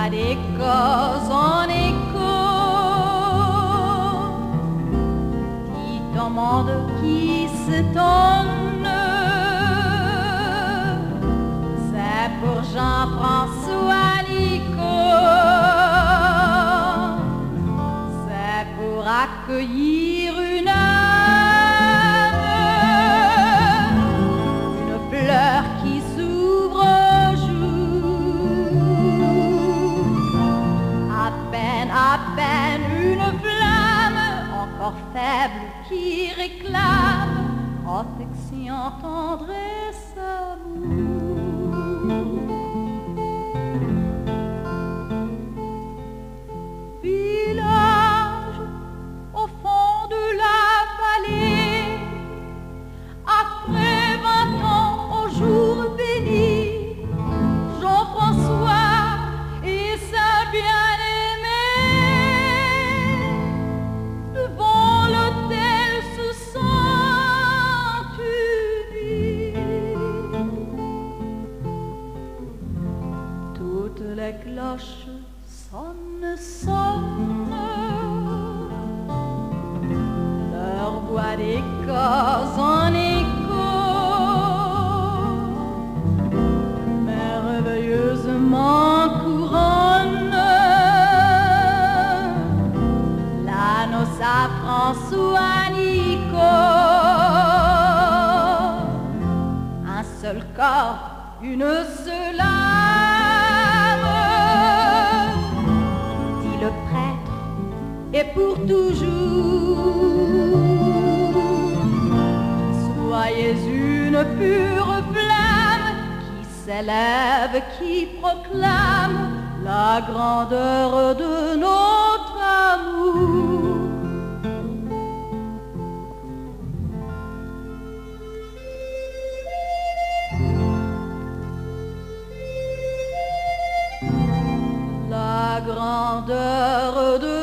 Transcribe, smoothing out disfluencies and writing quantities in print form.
voix d'échos en écho, qui demande, qui s'étonne. C'est pour Jean-François Nicot, c'est pour accueillir une âme, une fleur qui s'ouvre au jour, à peine une flamme encore faible qui réclame protection, tendresse, amour. Village au fond de la vallée, après 20 ans au jour béni, Jean-François et sa bien-aimée, devant l'autel se sentent unis. Toutes les cloches sonnent, leur voix d'échos en écho, merveilleusement couronne l'anneau safran François Nicot. Un seul corps, une seule âme, dit le prêtre, et pour toujours. Soyez une pure flamme qui s'élève, qui proclame la grandeur de notre amour. La grandeur de